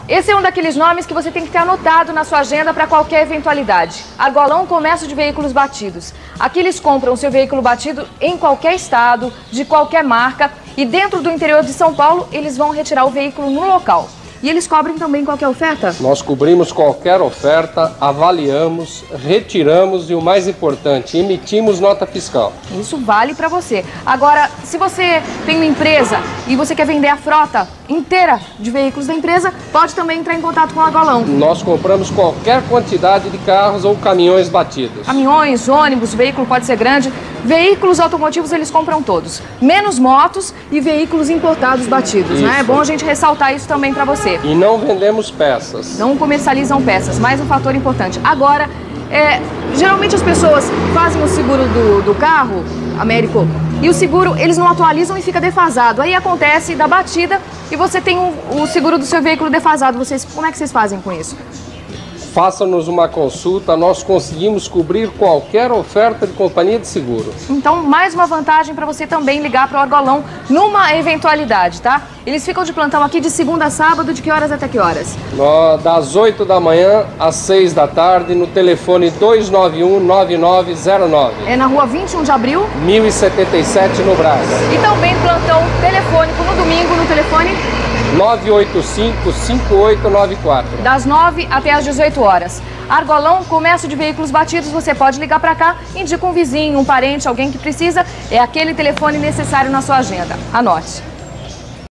esse é um daqueles nomes que você tem que ter anotado na sua agenda para qualquer eventualidade. Argolão Comércio de Veículos Batidos. Aqui eles compram o seu veículo batido em qualquer estado, de qualquer marca, e dentro do interior de São Paulo eles vão retirar o veículo no local. E eles cobrem também qualquer oferta? Nós cobrimos qualquer oferta, avaliamos, retiramos e o mais importante, emitimos nota fiscal. Isso vale para você. Agora, se você tem uma empresa e você quer vender a frota inteira de veículos da empresa, pode também entrar em contato com o Argolão. Nós compramos qualquer quantidade de carros ou caminhões batidos. Caminhões, ônibus, veículo pode ser grande. Veículos automotivos eles compram todos, menos motos e veículos importados batidos, né? É bom a gente ressaltar isso também para você. E não vendemos peças. Não comercializam peças, mais um fator importante. Agora, geralmente as pessoas fazem o seguro do carro, Américo, e o seguro eles não atualizam e fica defasado. Aí acontece da batida e você tem o seguro do seu veículo defasado. Como é que vocês fazem com isso? Faça-nos uma consulta, nós conseguimos cobrir qualquer oferta de companhia de seguro. Então, mais uma vantagem para você também ligar para o Argolão numa eventualidade, tá? Eles ficam de plantão aqui de segunda a sábado, de que horas até que horas? Das 8 da manhã às 6 da tarde, no telefone 291-9909. É na rua 21 de abril? 1077 no Brás. E também plantão telefônico no domingo, no telefone? 985-5894. Das 9 até as 18 horas. Argolão, Comércio de Veículos Batidos, você pode ligar para cá, indica um vizinho, um parente, alguém que precisa. É aquele telefone necessário na sua agenda. Anote.